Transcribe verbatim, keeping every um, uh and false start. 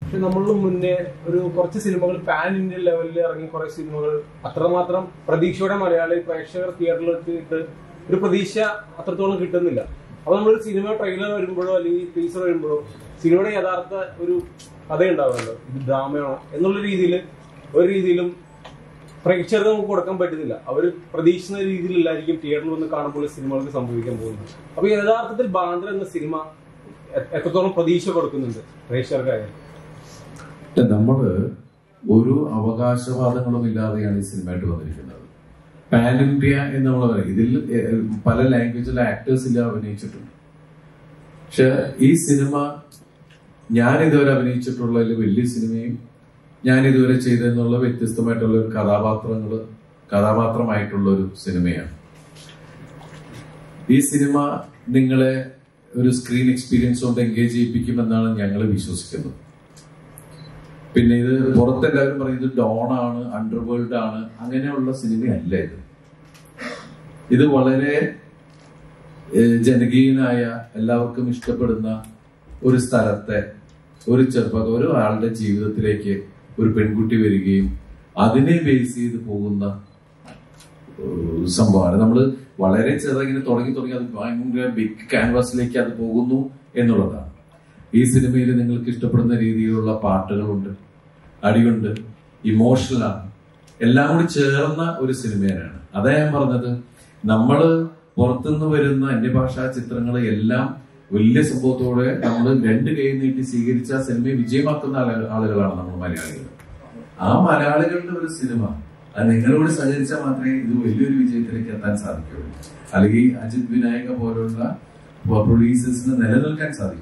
പക്ഷെ നമ്മളുടെ മുന്നേ ഒരു കുറച്ച് സിനിമകൾ പാൻ ഇന്ത്യൻ ലെവലിൽ ഇറങ്ങി കുറെ സിനിമകൾ അത്രമാത്രം പ്രതീക്ഷയോടെ മലയാളി പ്രേക്ഷകർ തിയേറ്ററിൽ എത്തിയിട്ട് ഒരു പ്രതീക്ഷ അത്രത്തോളം കിട്ടുന്നില്ല. അപ്പൊ നമ്മളൊരു സിനിമ ട്രെയിലർ വരുമ്പോഴോ അല്ലെങ്കിൽ ടീസർ വരുമ്പോഴോ സിനിമയുടെ യഥാർത്ഥ ഒരു കഥയുണ്ടാവുമല്ലോ, ഇത് ഡ്രാമയാണോ എന്നുള്ള രീതിയിൽ ഒരു രീതിയിലും പ്രേക്ഷകർക്ക് നമുക്ക് കൊടുക്കാൻ പറ്റുന്നില്ല. അവർ പ്രതീക്ഷിക്കുന്ന രീതിയിലല്ലായിരിക്കും തിയേറ്ററിൽ വന്ന് കാണുമ്പോൾ സിനിമകൾക്ക് സംഭവിക്കാൻ പോകുന്നത്. അപ്പൊ യഥാർത്ഥത്തിൽ ബാന്ദ്ര എന്ന സിനിമ എത്രത്തോളം പ്രതീക്ഷ കൊടുക്കുന്നുണ്ട് പ്രേക്ഷകർക്കായാലും? നമ്മള് ഒരു അവകാശവാദങ്ങളും ഇല്ലാതെയാണ് ഈ സിനിമയായിട്ട് വന്നിരിക്കുന്നത്. പാൻ ഇന്ത്യ എന്ന് നമ്മൾ പറയും, ഇതിൽ പല ലാംഗ്വേജിലെ ആക്ടേഴ്സ് ഇല്ല അഭിനയിച്ചിട്ടുണ്ട്. പക്ഷെ ഈ സിനിമ ഞാൻ ഇതുവരെ അഭിനയിച്ചിട്ടുള്ളതിൽ വലിയ സിനിമയും ഞാൻ ഇതുവരെ ചെയ്തെന്നുള്ള വ്യത്യസ്തമായിട്ടുള്ള ഒരു കഥാപാത്രങ്ങള് കഥാപാത്രമായിട്ടുള്ള ഒരു സിനിമയാണ്. ഈ സിനിമ നിങ്ങളെ ഒരു സ്ക്രീൻ എക്സ്പീരിയൻസ് കൊണ്ട് എൻഗേജ് ചെയ്യിപ്പിക്കുമെന്നാണ് ഞങ്ങൾ വിശ്വസിക്കുന്നത്. പിന്നെ ഇത് പുറത്തെല്ലാവരും പറയുന്നത് ഡോൺ ആണ്, അണ്ടർവേൾഡ് ആണ്, അങ്ങനെയുള്ള സിനിമയല്ല ഇത്. ഇത് വളരെ ജനകീയനായ എല്ലാവർക്കും ഇഷ്ടപ്പെടുന്ന ഒരു സ്ഥലത്തെ ഒരു ചെറുപ്പ ഒരു ആളുടെ ജീവിതത്തിലേക്ക് ഒരു പെൺകുട്ടി വരികയും അതിനെ ബേസ് ചെയ്ത് പോകുന്ന സംഭവമാണ്. നമ്മൾ വളരെ ചെറുതായി തുടങ്ങി തുടങ്ങി അത് ഭയങ്കര ബിഗ് ക്യാൻവാസിലേക്ക് അത് പോകുന്നു എന്നുള്ളതാണ്. ഈ സിനിമയിൽ നിങ്ങൾക്ക് ഇഷ്ടപ്പെടുന്ന രീതിയിലുള്ള പാട്ടുകളുണ്ട്, അടിയുണ്ട്, ഇമോഷണലാണ്, എല്ലാം കൂടി ചേർന്ന ഒരു സിനിമയാണ്. അതാ ഞാൻ പറഞ്ഞത്, നമ്മള് പുറത്തുനിന്ന് വരുന്ന അന്യഭാഷാ ചിത്രങ്ങൾ എല്ലാം വലിയ സംഭവത്തോടെ നമ്മൾ രണ്ട് കൈ നീട്ടി സ്വീകരിച്ച സിനിമയെ വിജയമാക്കുന്ന ആളുകളാണ് നമ്മൾ മലയാളികൾ. ആ മലയാളികളുടെ ഒരു സിനിമ അത് നിങ്ങളോട് സഹകരിച്ചാൽ മാത്രമേ ഇത് വലിയൊരു വിജയത്തിലേക്ക് എത്താൻ സാധിക്കുകയുള്ളൂ. അല്ലെങ്കിൽ അജിത് വിനായക പോലുള്ള പ്രൊഡ്യൂസേഴ്സിന് നിലനിൽക്കാൻ സാധിക്കും.